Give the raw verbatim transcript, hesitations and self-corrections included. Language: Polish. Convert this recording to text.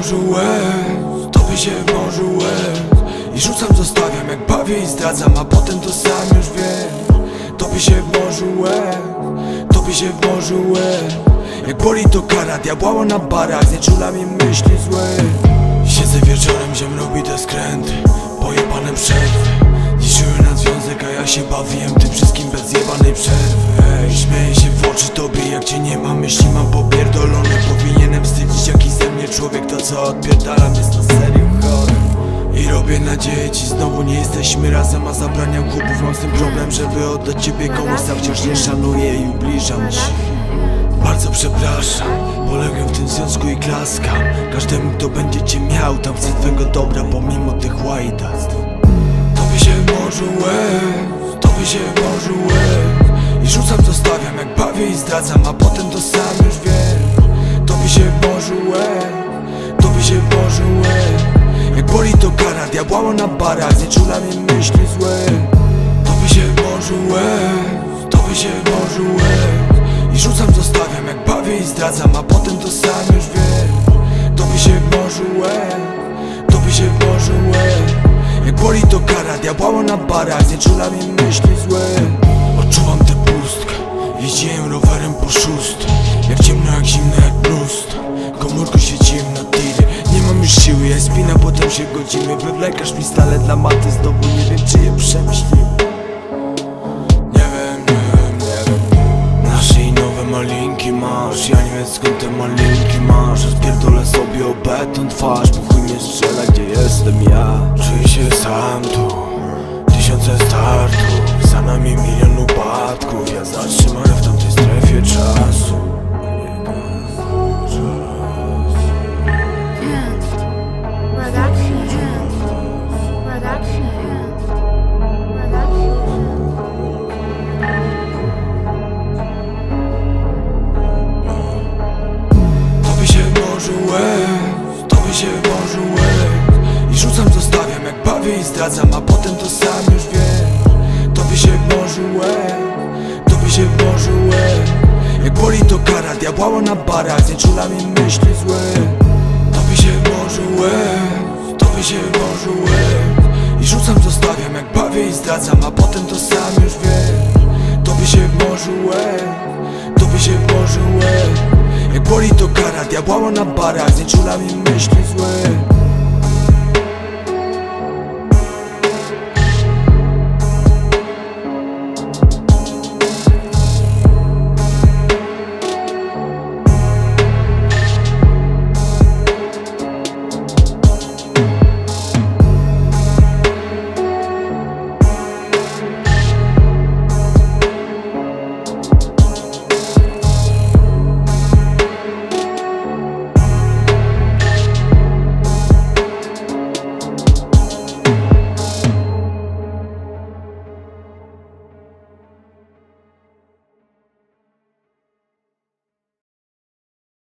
morzu łez, topię się w morzu łez i rzucam, zostawiam, jak bawię i zdradzam, a potem to sam już wiem. Topię się w morzu łez, topię się w morzu łez. Jak boli to kara, diabła na barach, znieczula mi myśli złe. Siedzę wieczorem, ziem robi te skręty, pojebane przerwy. Liczyły na związek, a ja się bawiłem tym wszystkim bez jebanej przerwy. Ej, śmieję się w oczy tobie, jak cię nie ma, myśli mam popierdolone. Powinienem wstydzić jakiś ze mnie człowiek, to co odpierdalam jest na serio chore. I robię nadzieję ci, znowu nie jesteśmy razem, a zabraniam chłopów. Mam z tym problem, żeby oddać ciebie komuś, a wciąż nie szanuję i ubliżam ci. Bardzo przepraszam, poległem w tym związku i klaskam każdemu, kto będzie cię miał, tam chcę twego dobra pomimo tych łajdactw. Topię się w morzu łez, topię się w morzu łez i rzucam, zostawiam, jak bawię i zdradzam, a potem to sam już wiem. Topię się w morzu łez, topię się w morzu łez. Jak boli to kara, diabła na barach, znieczula mi myśli złe. Topię się w morzu łez, topię się w morzu łez i rzucam, zostawiam, jak bawię i zdradzam, a potem to sam już wiem. Topię się w morzu łez, topię się w morzu łez. Jak boli to kara, diabła na barach, znieczula mi myśli złe. Odczuwam tę pustkę, jeździłem rowerem po szóstym. Jak ciemno, jak zimno, jak mnóstwo. Komórką świeciłem na tiry. Nie mam już siły, ja spina, potem się godzimy. Wywlekasz mi stale dla maty, znowu nie wiem, czy je przemyślimy. Nie wiem, nie wiem, nie wiem. Na szyi nowe malinki masz, ja nie wiem, skąd te malinki masz. Rozpierdolę sobie o beton twarz, bo chuj mnie strzela, gdzie jestem ja. Czuję się sam tu, tysiące startów, za nami milion upadków. Ja zatrzymany w tamtej strefie czasu. Topię się w morzu łez, topię się w morzu łez i rzucam, zostawiam, jak bawię i zdradzam, a potem to sam już wiem. Topię się w morzu łez, topię się w morzu łez. Jak boli to kara, diabła na barach, znieczula mi myśli złe. Topię się w morzu łez, topię się w morzu łez i rzucam, zostawiam, jak bawię i zdradzam, a potem to sam już wiem. Topię się w morzu łez, topię się w morzu łez. Jak boli to kara, diabła na barach, znieczula mi myśli złe.